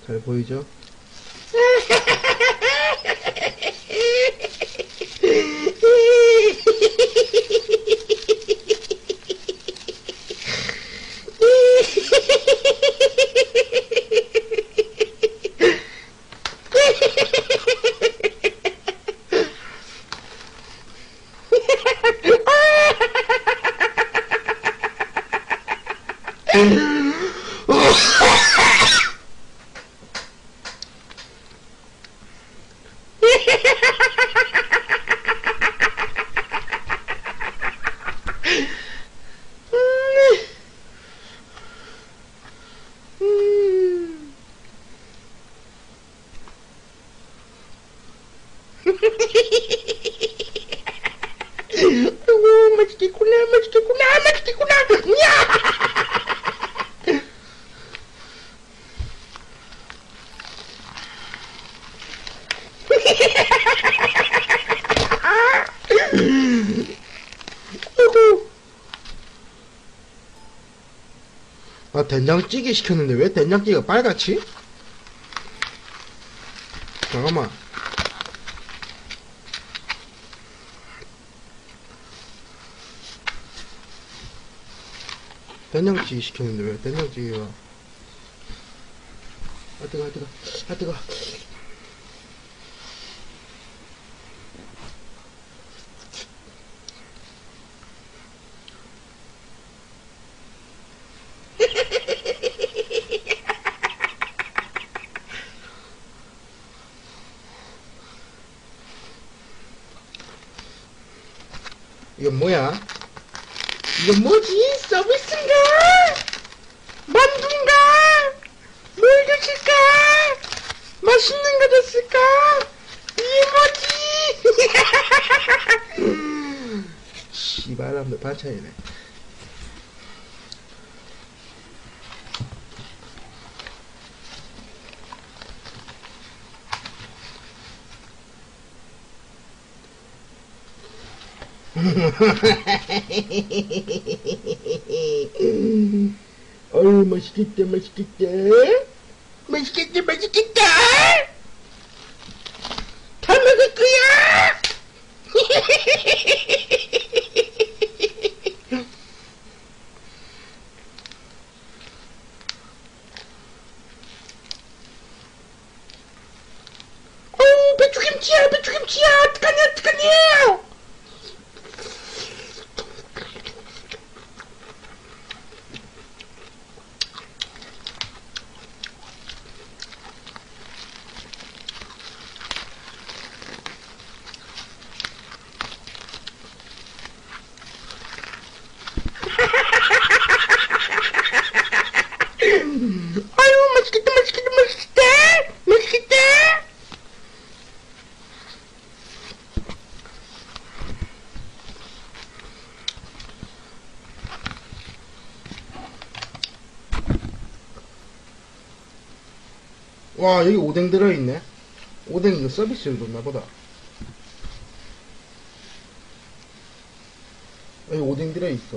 잘 보이죠? 아이고, 맛있겠구나, 맛있겠구나, 맛있겠구나. 야! 아이고. 아, 된장찌개 시켰는데 왜 된장찌개가 빨갛지? 잠깐만. 된장찌개 시켰는데 왜 된장찌개가 아 뜨거 아 뜨거 아 뜨거 이건 뭐야? 이건 뭐지? 서비스인가? 만두인가? 뭘 줬을까? 맛있는 거 줬을까? 이게 뭐지? 씨발람도 반찬이네. 어우, 맛있겠다, 맛있겠다. 맛있겠다, 맛있겠다. 다 먹을 거야. 어우, 배추김치야, 배추김치야. 어떡하냐, 어떡하냐. 아유, 맛있겠다, 맛있겠다, 맛있겠다, 맛있겠다. 와, 여기 오뎅 들어있네. 오뎅 이거 서비스로 줬나보다. 여기 오뎅 들어있어.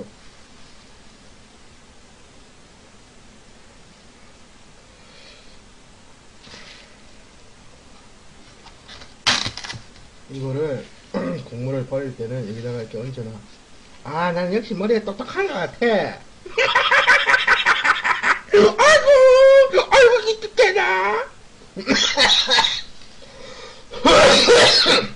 이거를 국물을 버릴 때는 여기다가 이렇게 얹어놔. 아, 난 역시 머리가 똑똑한 것 같아. 아이고, 아이고, 기특해라.